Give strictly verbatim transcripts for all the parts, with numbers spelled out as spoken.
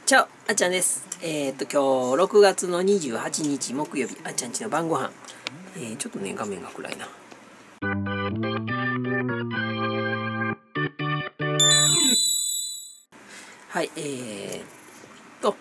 チャオ、あっちゃんです。えー、っと、今日ろくがつのにじゅうはちにち木曜日、あっちゃんちの晩ご飯。えー、ちょっとね、画面が暗いな。はい、えー、っと、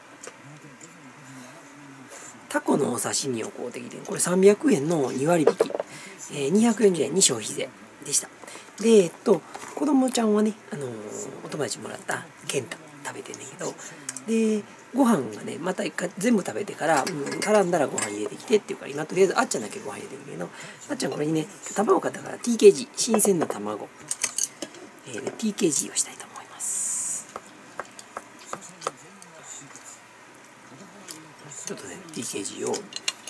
タコのお刺身を買うてきて、これさんびゃくえんのにわりびき、えー、にひゃくよんじゅうえんに消費税でした。で、えっと、子供ちゃんはね、あのー、お友達もらったケンタ食べてんねんけど、で、ご飯がね、また一回全部食べてから、うん、絡んだらご飯入れてきてっていうから、今とりあえずあっちゃんだけご飯入れてるけど、あっちゃんこれにね、卵買ったから ティーケージー、新鮮な卵、えー、ティーケージー をしたいと思います。ちょっとね、ティーケージー を、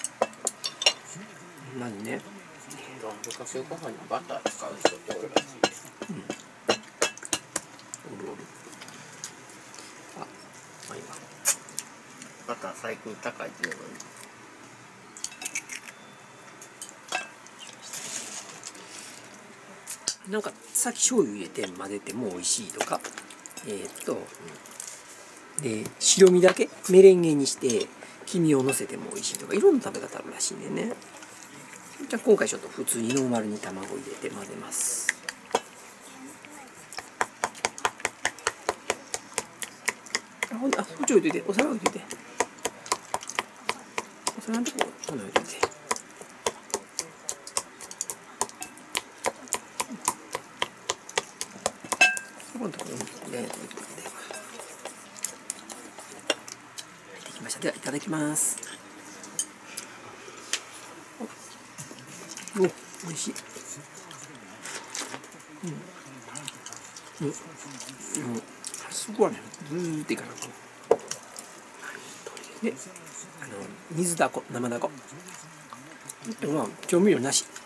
まずね、 昔ご飯にバター使う人っておるらしいです。 うん。おるおる。あ、まあ今。 バター最近高いっていうのに。 なんかさっき醤油入れて混ぜても美味しいとか、えー、っと、うん、で白身だけメレンゲにして黄身をのせても美味しいとかいろんな食べ方あるらしいんでね。じゃあ今回ちょっと普通にノーマルに卵入れて混ぜます。あ、ほんで、あ、そっち置いといて、お皿置いといて。お皿のとここんな置いといて。そこのところにね、置いといて。入ってきました。では、いただきます。お、おいしい。うん。うん。うん。すごいね。ずーっていかな。で、あの、水だこ、生だこ。でもまあ、調味料なし。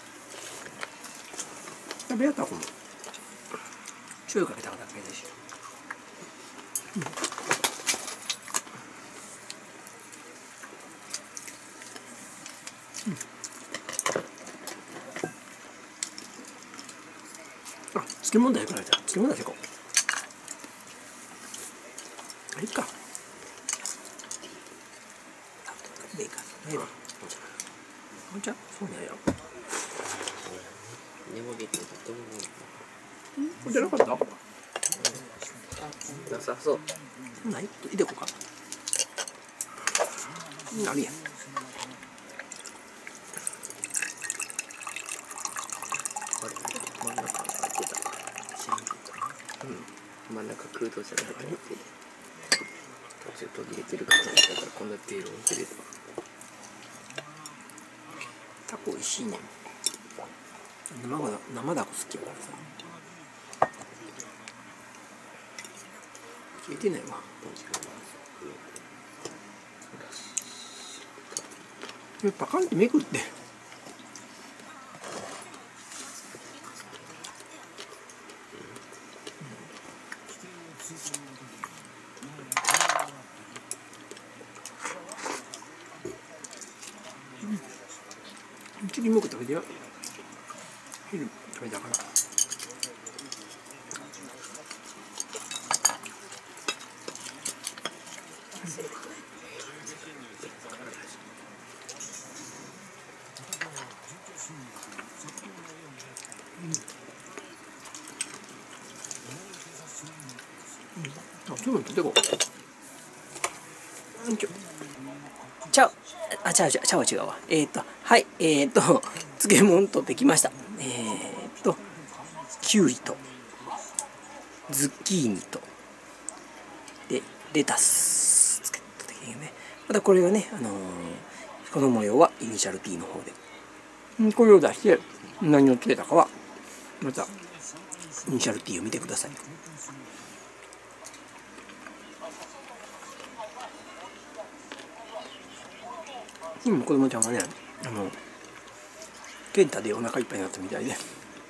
食べやったらこの醤油かけただけでしょ。うん。うん。あ、漬物だよくないじゃん。漬物だよこう。いいか。でいいか。ないわ。お茶、そうなんやろ。 眠りってとてもこれじゃなかった？ なさそう。 ない？いでこうか。あるやん。 あれ、真ん中に入ってた。うん。真ん中空洞じゃなくて、途中途切れてるからだからこんな低温切れた。 タコ美味しいね。生だ生だこ好きやからさ。消えてないわ。パカンってめくって。チキンもく食べてよ。昼食べたから。あ、そういうの取ってこう。ちょ。ちゃう。あ、ちゃうちゃうちゃう違うわ。えっと、はい、えっと、漬物取ってきました。えっと、きゅうりと、ズッキーニと、で、レタス。つけ取ってきてね。またこれがね、あのー、この模様はイニシャル T の方で。これを出して、何をつけたかは、また、イニシャル T を見てください。うん、子供ちゃんはね、あの、ケンタでお腹いっぱいになったみたいで。あ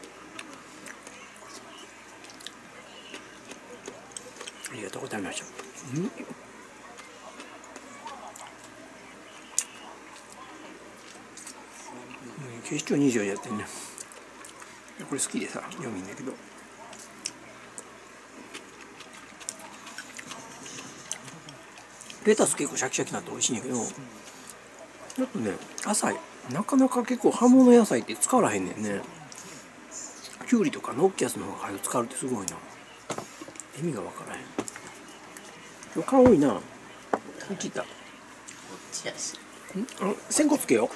りがとうございました。うん。警視庁にじゅうよじやってんね。これ好きでさ、読みんだけど。 レタス結構シャキシャキになって美味しいんやけど、ちょっとね野菜なかなか結構葉物野菜って使わらへんねんね。きゅうりとかノッキャスの方が早く使うってすごいな。意味がわからへん。今日顔多いな。うちいた。んあ線香つけよう。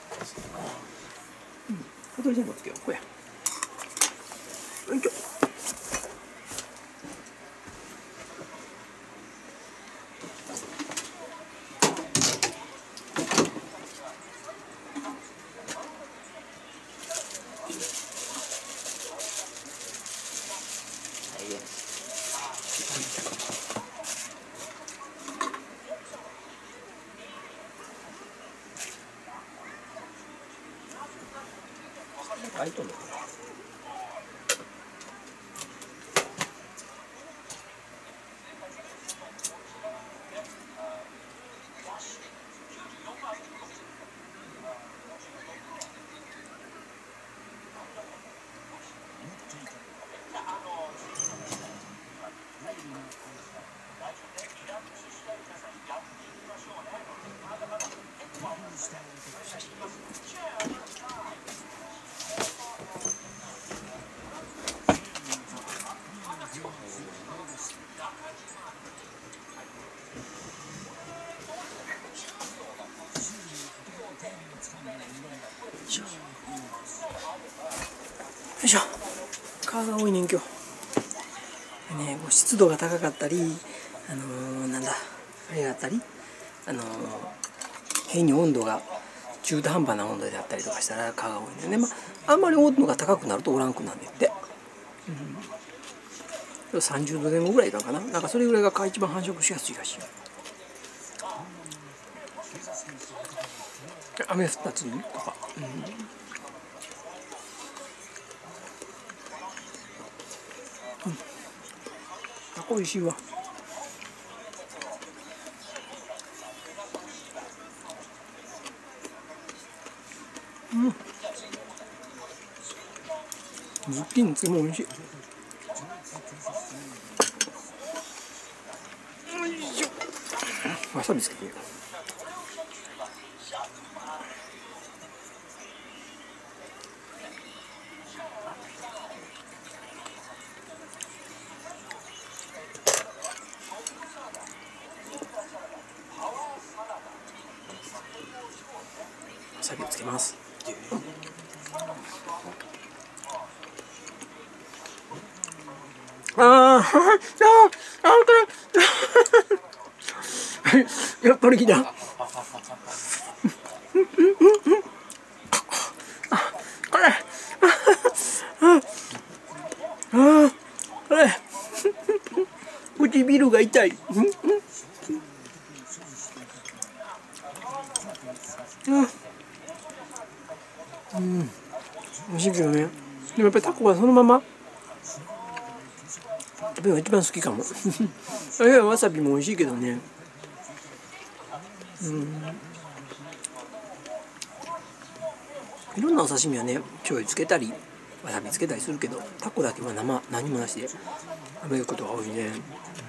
うん、小鳥線香つけよう。こうや。よいしょ。開いとんのかな。よいしょ。皮が多いねん今日。ね、こう湿度が高かったり、あのー、なんだあれがあったり、あのー、変に温度が中途半端な温度であったりとかしたら皮が多いんでね、まあ、あんまり温度が高くなるとおらんくなんねんって、うん、さんじゅうどぜん後ぐらいいかんかな。なんかそれぐらいが一番繁殖しやすいらしい。雨降った次とか、うん、うん、あ、これ美味しいわ。うん、ズッキーニつけも美味しい。よいしょ。わさびつけてみよう。わさびをつけます。ああ、ああ、これ。やっぱり来た。これ。ああ、これ。唇が痛い。うん、美味しいけどね。でもやっぱりタコはそのまま食べるのが一番好きかも。いやわさびも美味しいけどね。うん、いろんなお刺身はね醤油つけたりわさびつけたりするけど、タコだけは生何もなしで食べることが多いね。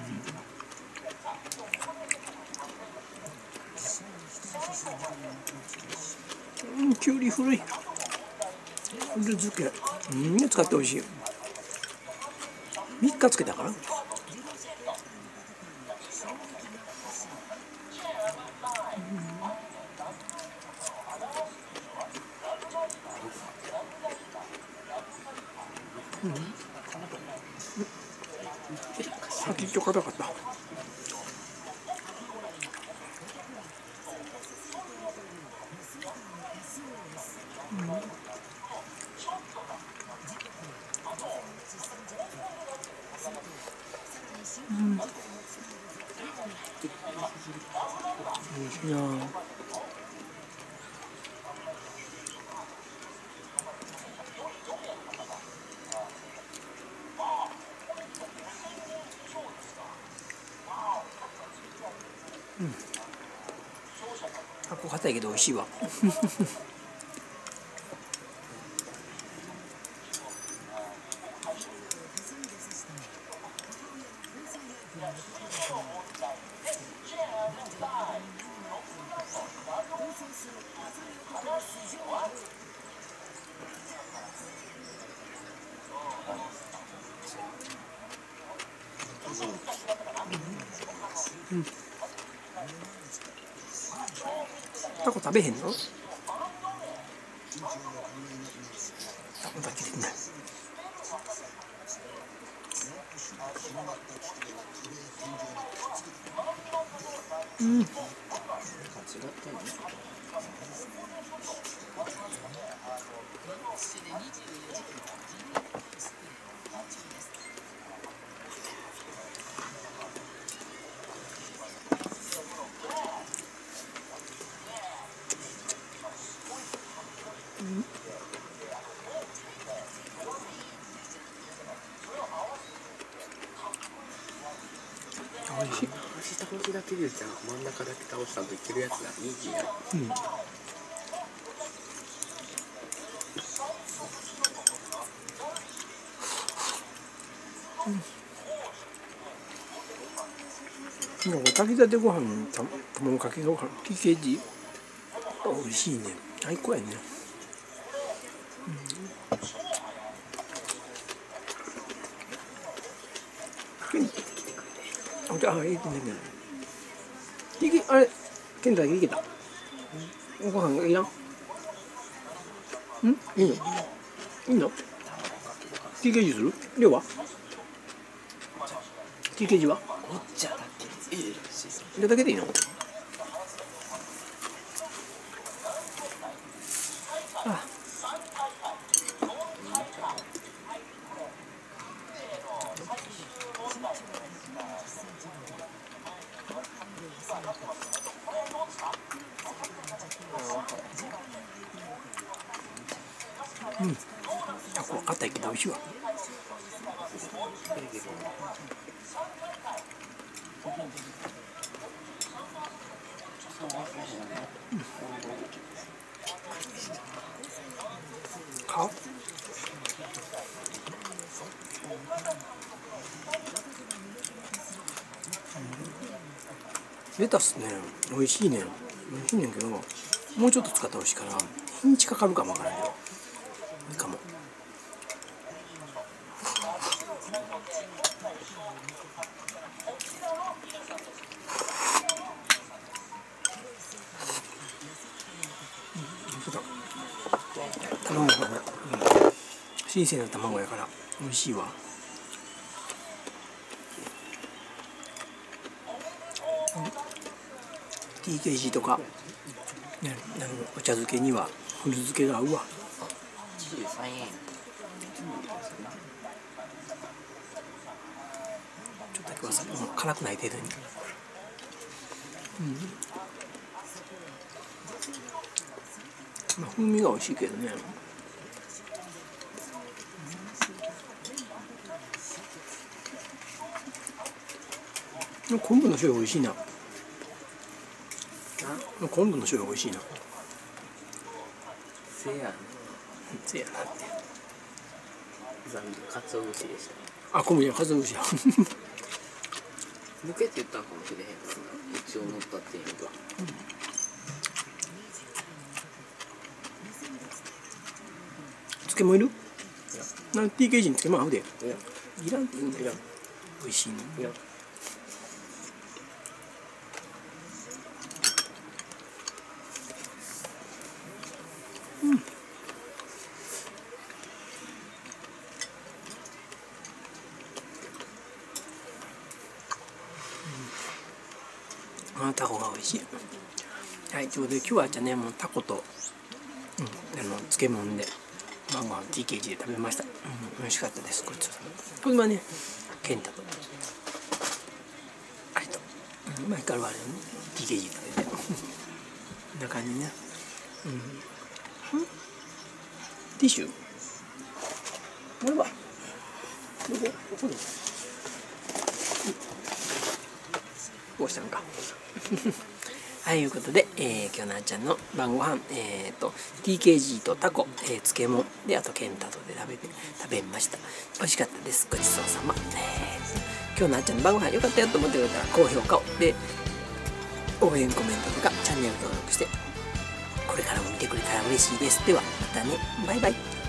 うん、きゅうり古い。古漬け、うん、使って美味しい。みっかつけたから。うん、先っちょ硬かった。うん、うん、美味しいな。うん、あ、ここ硬いけど美味しいわ。 うん。タコ食べへんの？タコだけでない。うん。 違ったの？ おいしい。 下文字だけでじゃあ真ん中だけ倒したといけるやつがいいじゃん。 うん。うん、炊きたてご飯に卵かけご飯 ティーケージー 美味しいね。最高やね。うん、あ、あ、いいね。いけ、あれ、ケンタだけいけた。ご飯がいらん。ん、いいの。いいの。ティーケージー する。量は。ティーケージー は。 お茶だけ。いいらしい。 これだけでいいの。あ。うん。あ、これ硬いけど美味しいわ。顔。レタスね、美味しいねん。美味しいねんけど、もうちょっと使ってほしいから、日にちかかるかもわからんけど。いいかも。卵がね、うん、新鮮な卵やから美味しいわ。うん、ティーケージー とか、ね、あのお茶漬けには古漬けが合うわ。 じゅうさんえん。 ちょっとだけわさび、辛くない程度に。うん、まあ風味が美味しいけどね。昆布の醤油美味しいな。昆布の醤油美味しいな。 せやな。 せやなって。 残念、鰹節でした。 あ、昆布や、鰹節や。 抜けて言ったんかもしれへんですが、一応乗ったっていうのが。うん、 漬物いる？なん ティーケージー に漬物合うで。いらんって言うんだよ。美味しいの。いや。うん。あ、タコが美味しい。はい、ということで今日はじゃね、もうタコと、うん、あの漬物で晩ご飯 ティーケージー で食べました。うん、美味しかったです。ごちそうさま。これはね、ケンタとあれと、うん、毎回あるあれね、ティーケージー 食べてこんな感じね。うん。ティッシュ？これはどこ？どこで？こうしたのか。はい、いうことで、えー、今日なあちゃんの晩ご飯、えーと ティーケージー とタコ、えー、漬物で、あとケンタとで食べて食べました。美味しかったです。ごちそうさま。えー、今日なあちゃんの晩ご飯良かったよと思ってくれたら高評価をで、応援コメントとかチャンネル登録してこれからも見てくれたら嬉しいです。ではまたね、バイバイ。